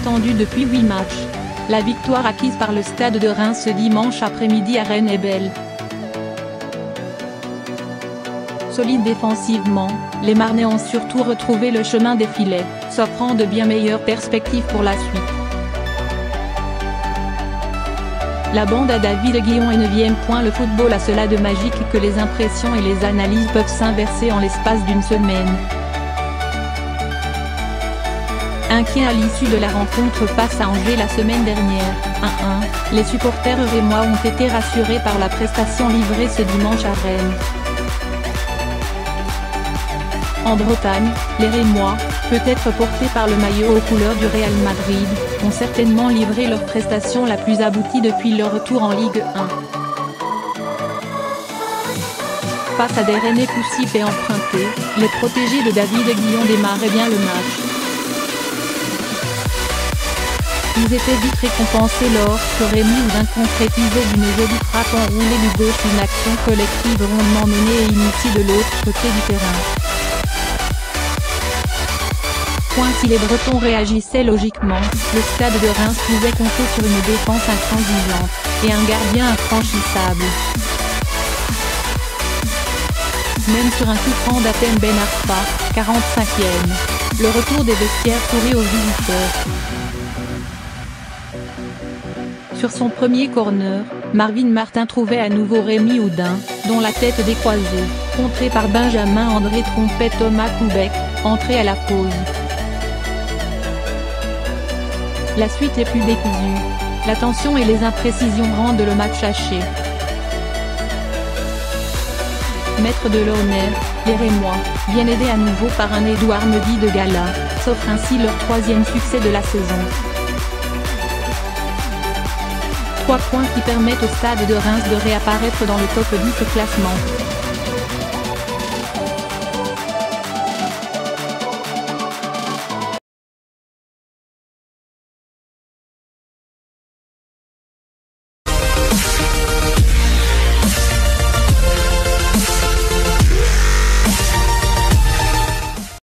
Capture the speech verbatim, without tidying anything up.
attendue depuis huit matchs. La victoire acquise par le Stade de Reims ce dimanche après-midi à Rennes est belle. Solides défensivement, les Marnais ont surtout retrouvé le chemin des filets, s'offrant de bien meilleures perspectives pour la suite. La bande à David Guillon est neuvième. Le football a cela de magique que les impressions et les analyses peuvent s'inverser en l'espace d'une semaine. Inquiets à l'issue de la rencontre face à Angers la semaine dernière, un un, les supporters rémois ont été rassurés par la prestation livrée ce dimanche à Rennes. En Bretagne, les Rémois, peut-être portés par le maillot aux couleurs du Real Madrid, ont certainement livré leur prestation la plus aboutie depuis leur retour en Ligue un. Face à des Rennais poussifs et empruntés, les protégés de David Guillon démarraient bien le match. Ils étaient vite récompensés lorsque Rémi Oudin concrétisait d'une jolie frappe enroulée du gauche une action collective rondement menée et initiée de l'autre côté du terrain. Point si les Bretons réagissaient logiquement, le Stade de Reims pouvait compter sur une défense intransigeante, et un gardien infranchissable. Même sur un coup franc d'Atem Ben Arfa, quarante-cinquième, le retour des vestiaires sourit aux visiteurs. Sur son premier corner, Marvin Martin trouvait à nouveau Rémi Oudin, dont la tête décroisée, contré par Benjamin André trompait Thomas Koubek, entré à la pause. La suite est plus décousue. La tension et les imprécisions rendent le match haché. Maître de l'honneur, les Rémois, bien aidés à nouveau par un Édouard Mendy de gala, s'offrent ainsi leur troisième succès de la saison. Trois points qui permettent au Stade de Reims de réapparaître dans le top dix au classement.